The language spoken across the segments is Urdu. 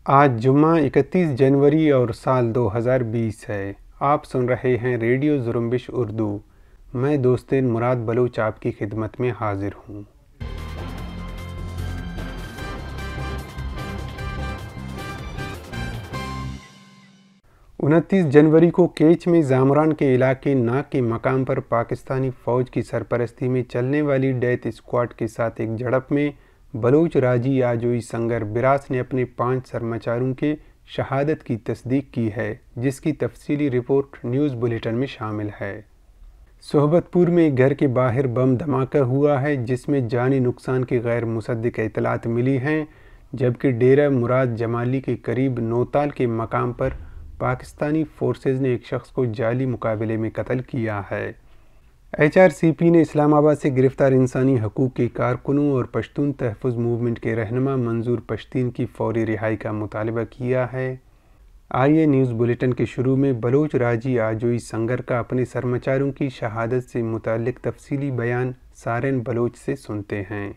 آج جمعہ 31 جنوری اور سال 2020 ہے۔ آپ سن رہے ہیں ریڈیو زرمبش اردو۔ میں دوستین مراد بلوچ آپ کی خدمت میں حاضر ہوں۔ 29 جنوری کو کیچ میں زامران کے علاقے ناک کے مقام پر پاکستانی فوج کی سرپرستی میں چلنے والی ڈیتھ اسکواڈ کے ساتھ ایک جھڑپ میں بلوچ راجی آجوئی سنگر براس نے اپنے 5 سرمچاروں کے شہادت کی تصدیق کی ہے، جس کی تفصیلی رپورٹ نیوز بلیٹن میں شامل ہے۔ صحبت پور میں ایک گھر کے باہر بم دھماکہ ہوا ہے، جس میں جانی نقصان کی غیر مصدق اطلاعات ملی ہیں، جبکہ ڈیرہ مراد جمالی کے قریب نوتال کے مقام پر پاکستانی فورسز نے ایک شخص کو جعلی مقابلے میں قتل کیا ہے۔ HRCP نے اسلام آباد سے گرفتار انسانی حقوق کے کارکنوں اور پشتون تحفظ موومنٹ کے رہنما منظور پشتین کی فوری رہائی کا مطالبہ کیا ہے۔ آئیے نیوز بلیٹن کے شروع میں بلوچ راجی آجوئی سنگر کا اپنے سرمچاروں کی شہادت سے متعلق تفصیلی بیان سارن بلوچ سے سنتے ہیں۔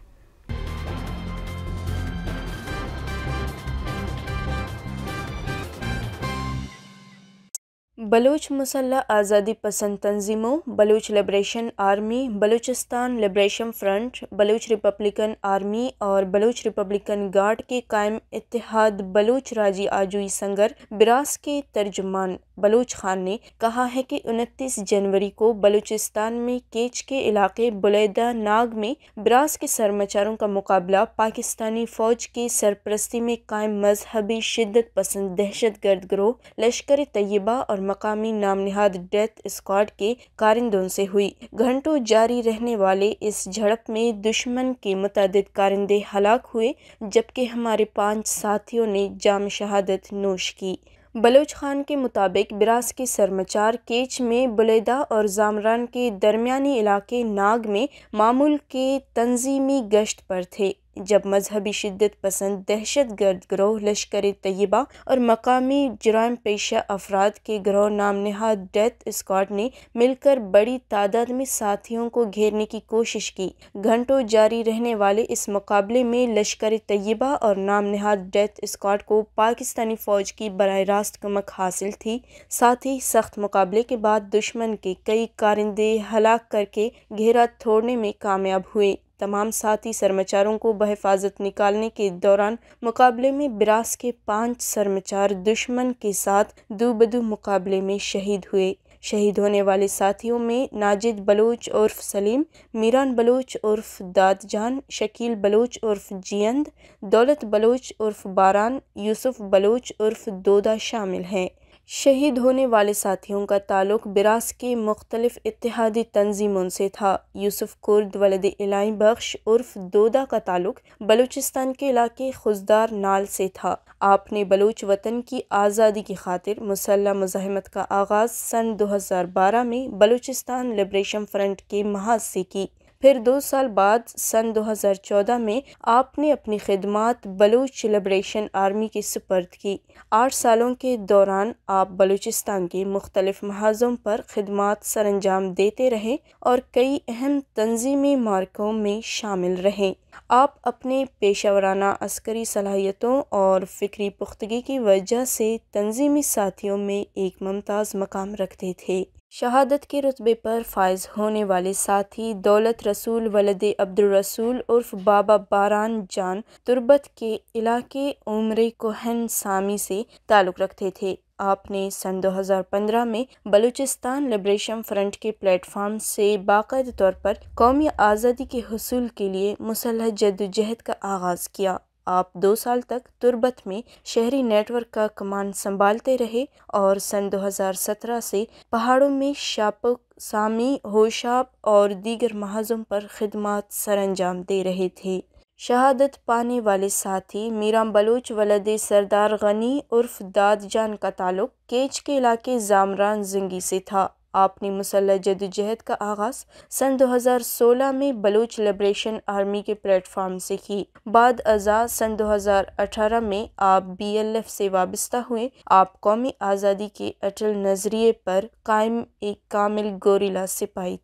بلوچ مسلح آزادی پسند تنظیموں، Baloch liberation army, Balochistan liberation front, Baloch republican army اور بلوچ ریپبلکن گارڈ کے قائم اتحاد بلوچ راجی آجوئی سنگر براس کے ترجمان بلوچ خان نے کہا ہے کہ 29 جنوری کو بلوچستان میں کیچ کے علاقے بلیدہ ناگ میں براس کے سرمچاروں کا مقابلہ پاکستانی فوج کی سرپرستی میں قائم مذہبی شدت پسند دہشت گرد گروہ لشکر طیبہ اور مقامی نام نہاد ڈیتھ اسکواڈ کے کارندوں سے ہوئی۔ گھنٹوں جاری رہنے والے اس جھڑپ میں دشمن کے متعدد کارندے ہلاک ہوئے، جبکہ ہمارے 5 ساتھیوں نے جام شہادت نوش کی۔ بلوچ خان کے مطابق براس کے سرمچار کیچ میں بلیدہ اور زامران کے درمیانی علاقے ناگ میں معمول کے تنظیمی گشت پر تھے، جب مذہبی شدت پسند دہشت گرد گروہ لشکر طیبہ اور مقامی جرائم پیشہ افراد کے گروہ نام نہاد ڈیتھ اسکواڈ نے مل کر بڑی تعداد میں ساتھیوں کو گھیرنے کی کوشش کی۔ گھنٹوں جاری رہنے والے اس مقابلے میں لشکر طیبہ اور نام نہاد ڈیتھ اسکواڈ کو پاکستانی فوج کی براہ راست کمک حاصل تھی، ساتھ ہی سخت مقابلے کے بعد دشمن کے کئی کارندے ہلاک کر کے گھیرا توڑنے میں کامیاب ہوئے۔ تمام ساتھی سرمچاروں کو بحفاظت نکالنے کے دوران مقابلے میں براس کے 5 سرمچار دشمن کے ساتھ دو بدو مقابلے میں شہید ہوئے۔ شہید ہونے والے ساتھیوں میں ناجد بلوچ عرف سلیم، میران بلوچ عرف داد جان، شکیل بلوچ عرف جیند، دولت بلوچ عرف باران، یوسف بلوچ عرف دودا شامل ہیں۔ شہید ہونے والے ساتھیوں کا تعلق براس کے مختلف اتحادی تنظیموں سے تھا۔ یوسف کرد ولد الہی بخش عرف دودا کا تعلق بلوچستان کے علاقے خزدار نال سے تھا۔ آپ نے بلوچ وطن کی آزادی کی خاطر مسلح مزاحمت کا آغاز سن 2012 میں بلوچستان لبریشن فرنٹ کے محاذ سے کی۔ پھر 2 سال بعد سن 2014 میں آپ نے اپنی خدمات بلوچ لبریشن آرمی کے سپرد کی۔ 8 سالوں کے دوران آپ بلوچستان کے مختلف محاذوں پر خدمات سر انجام دیتے رہے اور کئی اہم تنظیمی معرکوں میں شامل رہے۔ آپ اپنے پیشہ ورانہ عسکری صلاحیتوں اور فکری پختگی کی وجہ سے تنظیمی ساتھیوں میں ایک ممتاز مقام رکھتے تھے۔ شہادت کے رتبے پر فائز ہونے والے ساتھی دولت رسول ولد عبد الرسول عرف بابا باران جان تربت کے علاقے عمر کوہن سامی سے تعلق رکھتے تھے۔ آپ نے سن 2015 میں بلوچستان لبریشن فرنٹ کے پلیٹ فارم سے باقاعدہ طور پر قومی آزادی کے حصول کے لیے مسلح جدوجہد کا آغاز کیا۔ آپ 2 سال تک تربت میں شہری نیٹ ورک کا کمان سنبھالتے رہے اور سن 2017 سے پہاڑوں میں شاپک، سامی، ہوشاب اور دیگر محاذوں پر خدمات سر انجام دے رہے تھے۔ شہادت پانے والے ساتھی میران بلوچ ولد سردار غنی عرف داد جان کا تعلق کیچ کے علاقے زامران زنگی سے تھا۔ آپ نے مسلح جدوجہد کا آغاز سن 2016 میں بلوچ لبریشن آرمی کے پلیٹ فارم سے کی۔ بعد ازاں سن 2018 میں آپ BLF سے وابستہ ہوئے۔ آپ قومی آزادی کے اٹل نظریے پر قائم ایک کامل گوریلا سپاہی تھے۔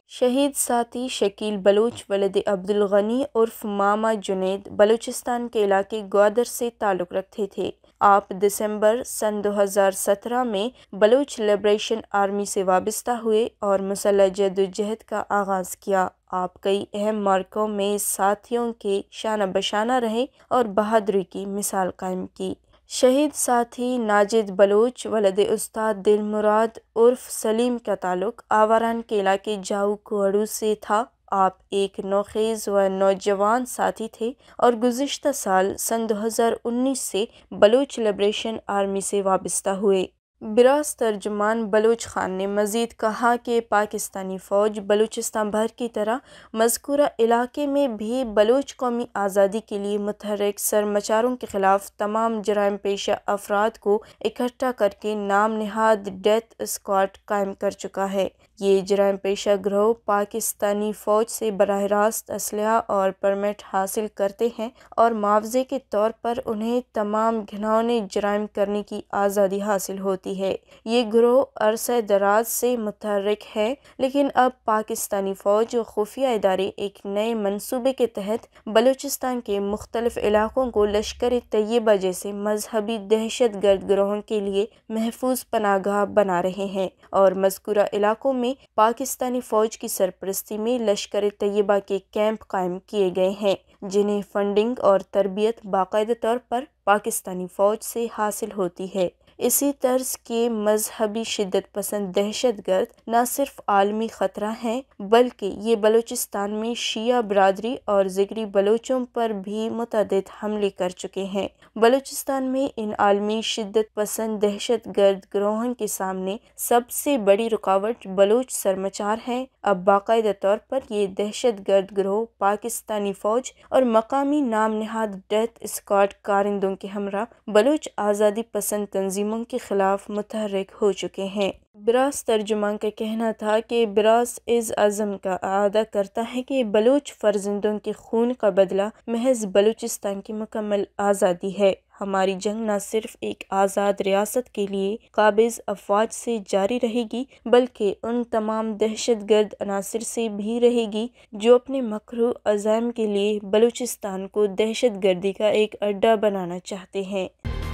شہید ساتھی شکیل بلوچ ولد عبدالغنی عرف ماما جنید بلوچستان کے علاقے گوادر سے تعلق رکھتے تھے۔ آپ دسمبر سن 2017 میں بلوچ لبریشن آرمی سے وابستہ ہوئے اور مسلح جدوجہد کا آغاز کیا۔ آپ کئی اہم معرکوں میں ساتھیوں کے شانہ بشانہ رہے اور بہادری کی مثال قائم کی۔ شہید ساتھی ناجد بلوچ ولد استاد دل مراد عرف سلیم کا تعلق آوران کے علاقے جاؤ کوڑو سے تھا۔ آپ ایک نوخیز و نوجوان ساتھی تھے اور گزشتہ سال سن 2019 سے بلوچ لبریشن آرمی سے وابستہ ہوئے۔ براس ترجمان بلوچ خان نے مزید کہا کہ پاکستانی فوج بلوچستان بھر کی طرح مذکورہ علاقے میں بھی بلوچ قومی آزادی کے لیے متحرک سرمچاروں کے خلاف تمام جرائم پیشہ افراد کو اکٹھا کر کے نام نہاد ڈیتھ اسکواڈ قائم کر چکا ہے۔ یہ جرائم پیشہ گروہ پاکستانی فوج سے براہ راست اسلحہ اور پرمٹ حاصل کرتے ہیں اور معاوضے کے طور پر انہیں تمام گھناؤنے جرائم کرنے کی آزادی حاصل ہوتی ہے۔ یہ گروہ عرصہ دراز سے متحرک ہے، لیکن اب پاکستانی فوج و خفیہ ادارے ایک نئے منصوبے کے تحت بلوچستان کے مختلف علاقوں کو لشکر طیبہ جیسے مذہبی دہشت گرد گروہوں کے لیے محفوظ پناہ گاہ بنا رہے ہیں اور مذکورہ علاقوں میں پاکستانی فوج کی سرپرستی میں لشکر طیبہ کے کیمپ قائم کیے گئے ہیں، جنہیں فنڈنگ اور تربیت باقاعدہ طور پر پاکستانی فوج سے حاصل ہوتی ہے۔ اسی طرز کے مذہبی شدت پسند دہشت گرد نہ صرف عالمی خطرہ ہیں بلکہ یہ بلوچستان میں شیعہ برادری اور زگری بلوچوں پر بھی متعدد حملے کر چکے ہیں۔ بلوچستان میں ان عالمی شدت پسند دہشت گرد گروہوں کے سامنے سب سے بڑی رکاوٹ بلوچ سرمچار ہیں۔ اب باقاعدہ طور پر یہ دہشت گرد گروہ پاکستانی فوج اور مقامی نام نہاد ڈیتھ اسکواڈ کارندوں کے ہمراہ بلوچ آزادی پسند تنظیموں کے خلاف متحرک ہو چکے ہیں۔ براس ترجمان کا کہنا تھا کہ براس اس عزم کا اعادہ کرتا ہے کہ بلوچ فرزندوں کے خون کا بدلہ محض بلوچستان کی مکمل آزادی ہے۔ ہماری جنگ نہ صرف ایک آزاد ریاست کے لیے قابض افواج سے جاری رہے گی بلکہ ان تمام دہشت گرد عناصر سے بھی رہے گی جو اپنے مکروہ عزائم کے لیے بلوچستان کو دہشت گردی کا ایک اڈہ بنانا چاہتے ہیں۔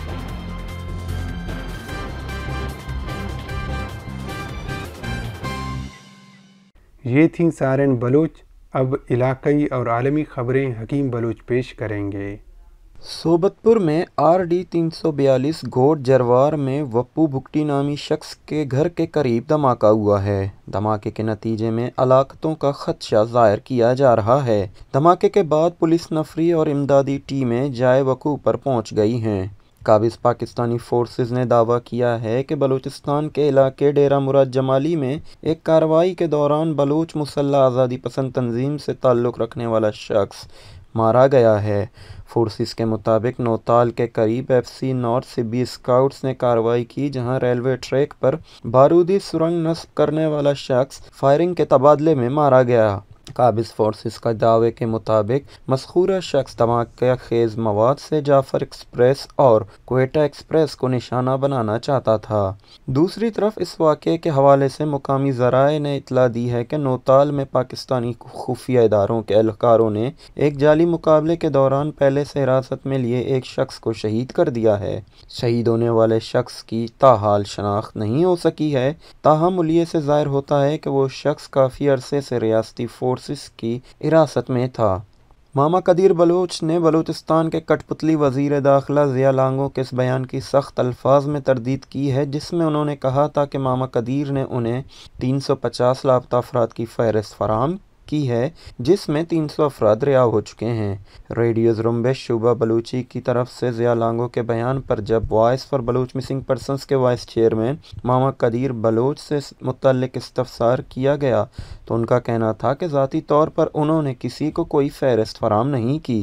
یہ تھیں سارن بلوچ۔ اب علاقائی اور عالمی خبریں حکیم بلوچ پیش کریں گے۔ صوبت پور میں RD 342 گوٹ جروار میں وپو بھگٹی نامی شخص کے گھر کے قریب دھماکہ ہوا ہے۔ دھماکے کے نتیجے میں ہلاکتوں کا خدشہ ظاہر کیا جا رہا ہے۔ دھماکے کے بعد پولیس نفری اور امدادی ٹیمیں جائے وقوع پر پہنچ گئی ہیں۔ قابض پاکستانی فورسز نے دعویٰ کیا ہے کہ بلوچستان کے علاقے ڈیرہ مراد جمالی میں ایک کارروائی کے دوران بلوچ مسلح آزادی پسند تنظیم سے تعلق رکھنے والا شخص مارا گیا ہے۔ فورسز کے مطابق نوتال کے قریب FC نارتھ سے 20 اسکاؤٹس نے کارروائی کی، جہاں ریلوے ٹریک پر بارودی سرنگ نصب کرنے والا شخص فائرنگ کے تبادلے میں مارا گیا۔ قابض فورسز کا دعوے کے مطابق مذکورہ شخص دھماکہ خیز مواد سے جعفر ایکسپریس اور کوئٹہ ایکسپریس کو نشانہ بنانا چاہتا تھا۔ دوسری طرف اس واقعے کے حوالے سے مقامی ذرائع نے اطلاع دی ہے کہ نوتال میں پاکستانی خفیہ اداروں کے اہلکاروں نے ایک جعلی مقابلے کے دوران پہلے سے حراست میں لیے ایک شخص کو شہید کر دیا ہے۔ شہید ہونے والے شخص کی تاحال شناخت نہیں ہو سکی ہے، تاہم ملیے سے ظاہر ہوتا ہے کہ وہ شخص کافی عرصے سے ریاستی فورسز کی حراست میں تھا۔ ماما قدیر بلوچ نے بلوچستان کے کٹ پتلی وزیر داخلہ ضیاء لانگو کے اس بیان کی سخت الفاظ میں تردید کی ہے، جس میں انہوں نے کہا تھا کہ ماما قدیر نے انہیں 350 لاپتہ افراد کی فہرست فراہم کی ہے، جس میں 300 افراد رہا ہو چکے ہیں۔ ریڈیو زرمبش شعبہ بلوچی کی طرف سے ضیاء لانگو کے بیان پر جب voice for Baloch missing persons کے وائس چیئرمین ماما قدیر بلوچ سے متعلق استفسار کیا گیا تو ان کا کہنا تھا کہ ذاتی طور پر انہوں نے کسی کو کوئی فہرست فراہم نہیں کی۔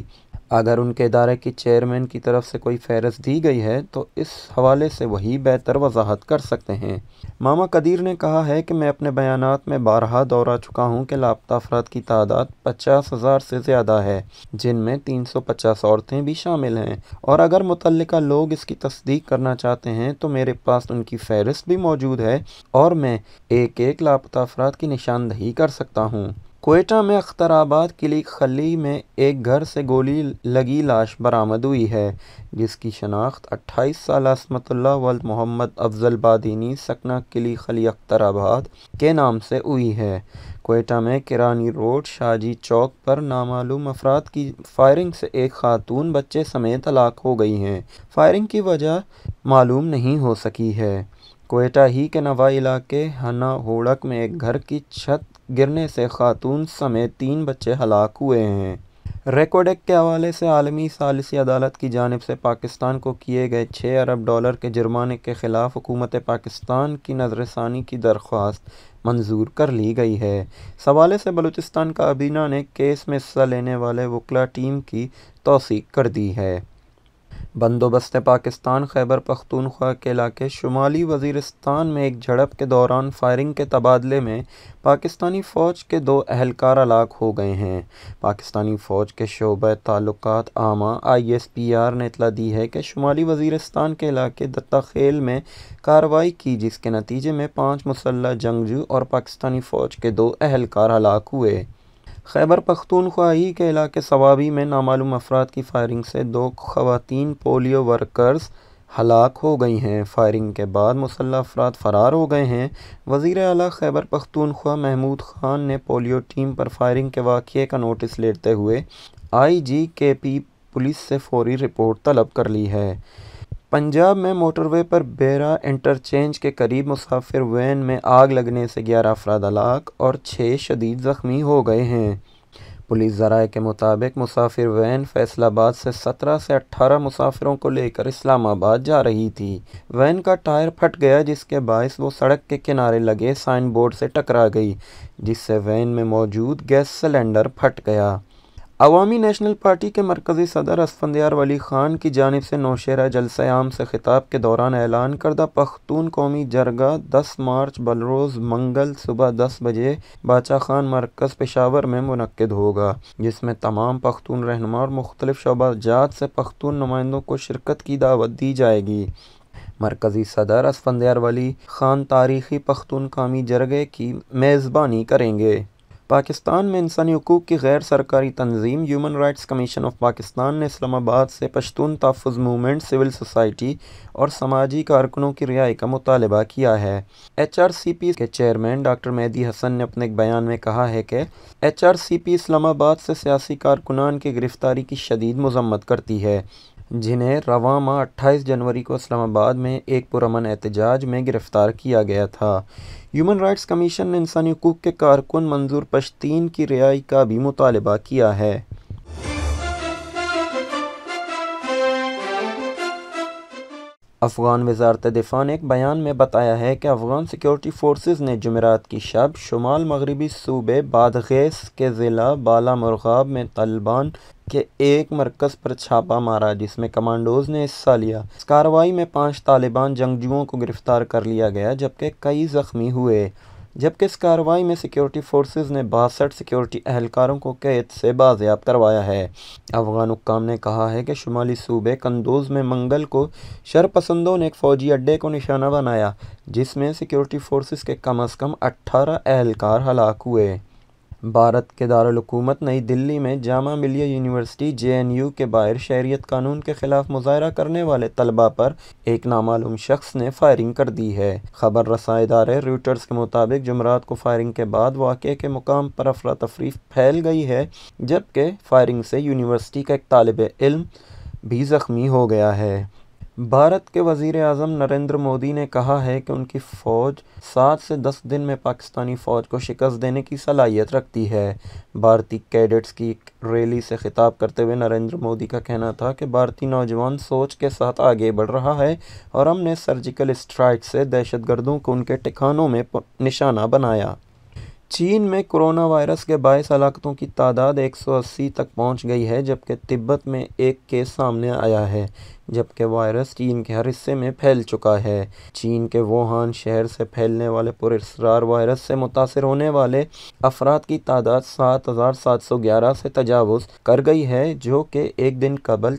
اگر ان کے ادارے کی چیئرمین کی طرف سے کوئی فہرست دی گئی ہے تو اس حوالے سے وہی بہتر وضاحت کر سکتے ہیں۔ ماما قدیر نے کہا ہے کہ میں اپنے بیانات میں بارہا دہرا چکا ہوں کہ لاپتہ افراد کی تعداد 50,000 سے زیادہ ہے، جن میں 350 عورتیں بھی شامل ہیں، اور اگر متعلقہ لوگ اس کی تصدیق کرنا چاہتے ہیں تو میرے پاس ان کی فہرست بھی موجود ہے اور میں ایک ایک لاپتہ افراد کی نشاندہی کر سکتا ہوں۔ کوئٹہ میں اختر آباد کلی خلی میں ایک گھر سے گولی لگی لاش برآمد ہوئی ہے، جس کی شناخت 28 سالہ عصمت اللہ ولد محمد افضل بادینی سکنہ کلی خلی اختر آباد کے نام سے ہوئی ہے۔ کوئٹہ میں کرانی روڈ شاہجی چوک پر نامعلوم افراد کی فائرنگ سے ایک خاتون بچے سمیت ہلاک ہو گئی ہیں۔ فائرنگ کی وجہ معلوم نہیں ہو سکی ہے۔ کوئٹہ ہی کے نواں علاقے ہنا ہوڑک میں ایک گھر کی چھت گرنے سے خاتون سمیت 3 بچے ہلاک ہوئے ہیں۔ ریکارڈ ایکٹ کے حوالے سے عالمی ثالثی عدالت کی جانب سے پاکستان کو کیے گئے 6 ارب ڈالر کے جرمانے کے خلاف حکومت پاکستان کی نظر ثانی کی درخواست منظور کر لی گئی ہے۔ اس حوالے سے بلوچستان کابینہ نے کیس میں حصہ لینے والے وکلاء ٹیم کی توثیق کر دی ہے۔ بندوبست پاکستان خیبر پختونخوا کے علاقے شمالی وزیرستان میں ایک جھڑپ کے دوران فائرنگ کے تبادلے میں پاکستانی فوج کے 2 اہلکار ہلاک ہو گئے ہیں۔ پاکستانی فوج کے شعبہ تعلقات عامہ ISPR نے اطلاع دی ہے کہ شمالی وزیرستان کے علاقے دتہ خیل میں کارروائی کی، جس کے نتیجے میں 5 مسلح جنگجو اور پاکستانی فوج کے 2 اہلکار ہلاک ہوئے۔ خیبر پختونخوا ہی کے علاقے صوابی میں نامعلوم افراد کی فائرنگ سے 2 خواتین پولیو ورکرز ہلاک ہو گئی ہیں۔ فائرنگ کے بعد مسلح افراد فرار ہو گئے ہیں۔ وزیر اعلیٰ خیبر پختونخوا محمود خان نے پولیو ٹیم پر فائرنگ کے واقعے کا نوٹس لیتے ہوئے IGKP پولیس سے فوری رپورٹ طلب کر لی ہے۔ پنجاب میں موٹر وے پر بیرا انٹرچینج کے قریب مسافر وین میں آگ لگنے سے 11 افراد ہلاک اور 6 شدید زخمی ہو گئے ہیں۔ پولیس ذرائع کے مطابق مسافر وین فیصل آباد سے 17 سے 18 مسافروں کو لے کر اسلام آباد جا رہی تھی۔ وین کا ٹائر پھٹ گیا، جس کے باعث وہ سڑک کے کنارے لگے سائن بورڈ سے ٹکرا گئی، جس سے وین میں موجود گیس سلنڈر پھٹ گیا۔ عوامی نیشنل پارٹی کے مرکزی صدر اسفندیار ولی خان کی جانب سے نوشہرہ جلسہ عام سے خطاب کے دوران اعلان کردہ پختون قومی جرگہ 10 مارچ بروز منگل صبح 10 بجے باچا خان مرکز پشاور میں منعقد ہوگا، جس میں تمام پختون رہنما اور مختلف شعبہ جات سے پختون نمائندوں کو شرکت کی دعوت دی جائے گی۔ مرکزی صدر اسفندیار ولی خان تاریخی پختون قومی جرگے کی میزبانی کریں گے۔ پاکستان میں انسانی حقوق کی غیر سرکاری تنظیم human rights commission of Pakistan نے اسلام آباد سے پشتون تحفظ موومنٹ، سول سوسائٹی اور سماجی کارکنوں کی رہائی کا مطالبہ کیا ہے۔ HRCP کے چیئرمین ڈاکٹر مہدی حسن نے اپنے ایک بیان میں کہا ہے کہ HRCP اسلام آباد سے سیاسی کارکنان کی گرفتاری کی شدید مذمت کرتی ہے، جنہیں رواں ماہ 28 جنوری کو اسلام آباد میں ایک پرامن احتجاج میں گرفتار کیا گیا تھا۔ ہیومن رائٹس کمیشن نے انسانی حقوق کے کارکن منظور پشتین کی رہائی کا بھی مطالبہ کیا ہے۔ افغان وزارت دفاع نے ایک بیان میں بتایا ہے کہ افغان سیکیورٹی فورسز نے جمعرات کی شب شمال مغربی صوبے بادغیس کے ضلع بالا مرغاب میں طالبان کے ایک مرکز پر چھاپہ مارا، جس میں کمانڈوز نے حصہ لیا۔ اس کارروائی میں 5 طالبان جنگجوؤں کو گرفتار کر لیا گیا، جبکہ کئی زخمی ہوئے، جبکہ اس کارروائی میں سیکیورٹی فورسز نے 62 سیکیورٹی اہلکاروں کو قید سے بازیاب کروایا ہے۔ افغان حکام نے کہا ہے کہ شمالی صوبے قندوز میں منگل کو شرپسندوں نے ایک فوجی اڈے کو نشانہ بنایا، جس میں سیکیورٹی فورسز کے کم از کم 18 اہلکار ہلاک ہوئے۔ بھارت کے دارالحکومت نئی دلی میں جامعہ ملیہ یونیورسٹی JNU کے باہر شہریت قانون کے خلاف مظاہرہ کرنے والے طلباء پر ایک نامعلوم شخص نے فائرنگ کر دی ہے۔ خبر رساں ادارے رویٹرز کے مطابق جمعرات کو فائرنگ کے بعد واقعے کے مقام پر افراتفری پھیل گئی ہے، جبکہ فائرنگ سے یونیورسٹی کا ایک طالب علم بھی زخمی ہو گیا ہے۔ بھارت کے وزیر اعظم نریندر مودی نے کہا ہے کہ ان کی فوج 7 سے 10 دن میں پاکستانی فوج کو شکست دینے کی صلاحیت رکھتی ہے۔ بھارتی کیڈٹس کی ایک ریلی سے خطاب کرتے ہوئے نریندر مودی کا کہنا تھا کہ بھارتی نوجوان سوچ کے ساتھ آگے بڑھ رہا ہے اور ہم نے سرجیکل اسٹرائک سے دہشت گردوں کو ان کے ٹھکانوں میں نشانہ بنایا۔ چین میں کرونا وائرس کے باعث ہلاکتوں کی تعداد 180 تک پہنچ گئی ہے، جبکہ تبت میں ایک کیس سامنے آیا ہے، جبکہ وائرس چین کے ہر حصے میں پھیل چکا ہے۔ چین کے ووہان شہر سے پھیلنے والے پراسرار وائرس سے متاثر ہونے والے افراد کی تعداد 7,711 سے تجاوز کر گئی ہے، جو کہ ایک دن قبل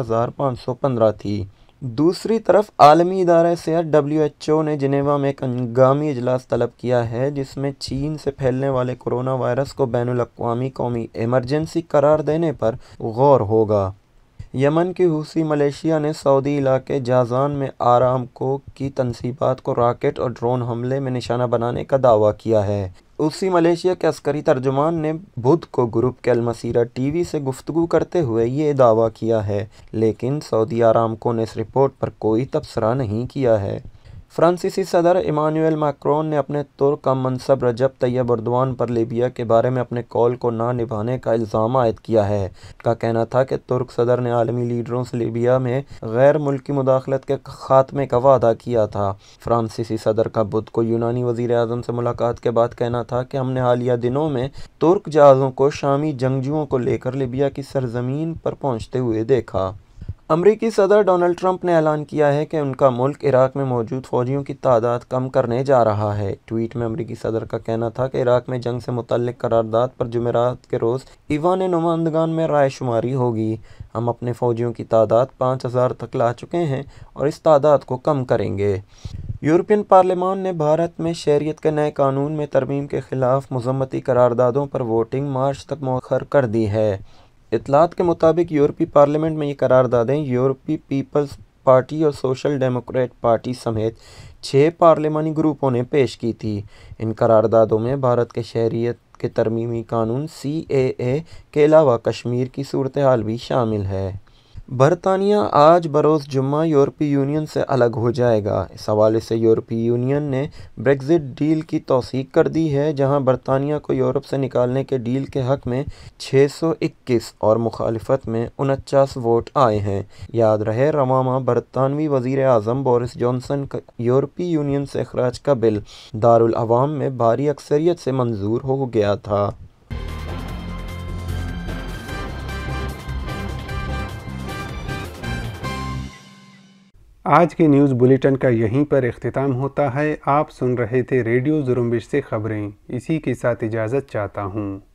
4,515 تھی۔ دوسری طرف عالمی ادارہ صحت WHO نے جنیوا میں ایک ہنگامی اجلاس طلب کیا ہے، جس میں چین سے پھیلنے والے کرونا وائرس کو بین الاقوامی قومی ایمرجنسی قرار دینے پر غور ہوگا۔ یمن کے حوثی ملیشیا نے سعودی علاقے جازان میں آرامکو کی تنصیبات کو راکٹ اور ڈرون حملے میں نشانہ بنانے کا دعویٰ کیا ہے۔ حوثی ملیشیا کے عسکری ترجمان نے بدھ کو گروپ کے المسیرہ ٹی وی سے گفتگو کرتے ہوئے یہ دعویٰ کیا ہے، لیکن سعودی آرامکو نے اس رپورٹ پر کوئی تبصرہ نہیں کیا ہے۔ فرانسیسی صدر ایمانوئل میکرون نے اپنے ترک ہم منصب رجب طیب ایردوان پر لیبیا کے بارے میں اپنے قول کو نہ نبھانے کا الزام عائد کیا ہے۔ کا کہنا تھا کہ ترک صدر نے عالمی لیڈروں سے لیبیا میں غیر ملکی مداخلت کے خاتمے کا وعدہ کیا تھا۔ فرانسیسی صدر کا بدھ کو یونانی وزیر اعظم سے ملاقات کے بعد کہنا تھا کہ ہم نے حالیہ دنوں میں ترک جہازوں کو شامی جنگجوؤں کو لے کر لیبیا کی سرزمین پر پہنچتے ہوئے دیکھا۔ امریکی صدر ڈونلڈ ٹرمپ نے اعلان کیا ہے کہ ان کا ملک عراق میں موجود فوجیوں کی تعداد کم کرنے جا رہا ہے۔ ٹویٹ میں امریکی صدر کا کہنا تھا کہ عراق میں جنگ سے متعلق قرارداد پر جمعرات کے روز ایوان نمائندگان میں رائے شماری ہوگی۔ ہم اپنے فوجیوں کی تعداد 5,000 تک لا چکے ہیں اور اس تعداد کو کم کریں گے۔ یورپین پارلیمان نے بھارت میں شہریت کے نئے قانون میں ترمیم کے خلاف مذمتی قراردادوں پر ووٹنگ مارچ تک مؤخر کر دی ہے۔ اطلاعات کے مطابق یورپی پارلیمنٹ میں یہ قراردادیں یورپی پیپلز پارٹی اور سوشل ڈیموکریٹ پارٹی سمیت 6 پارلیمانی گروپوں نے پیش کی تھی۔ ان قراردادوں میں بھارت کے شہریت کے ترمیمی قانون CAA کے علاوہ کشمیر کی صورتحال بھی شامل ہے۔ برطانیہ آج بروز جمعہ یورپی یونین سے الگ ہو جائے گا۔ اس حوالے سے یورپی یونین نے بریگزٹ ڈیل کی توثیق کر دی ہے، جہاں برطانیہ کو یورپ سے نکالنے کے ڈیل کے حق میں 621 اور مخالفت میں 49 ووٹ آئے ہیں۔ یاد رہے رواں ماہ برطانوی وزیر اعظم بورس جانسن کا یورپی یونین سے اخراج کا بل دارالعوام میں بھاری اکثریت سے منظور ہو گیا تھا۔ آج کے نیوز بلیٹن کا یہیں پر اختتام ہوتا ہے۔ آپ سن رہے تھے ریڈیو زرمبش سے خبریں۔ اسی کے ساتھ اجازت چاہتا ہوں۔